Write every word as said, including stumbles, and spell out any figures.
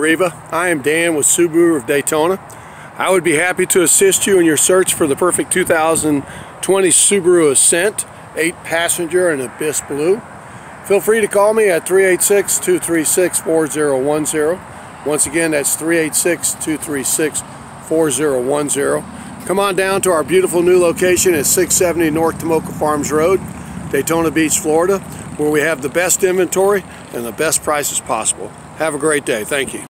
Reva. I am Dan with Subaru of Daytona. I would be happy to assist you in your search for the perfect two thousand twenty Subaru Ascent, eight passenger and Abyss Blue. Feel free to call me at three eight six, two three six, four zero one zero. Once again, that's three eight six, two three six, four zero one zero. Come on down to our beautiful new location at six seventy North Tomoka Farms Road, Daytona Beach, Florida, where we have the best inventory and the best prices possible. Have a great day. Thank you.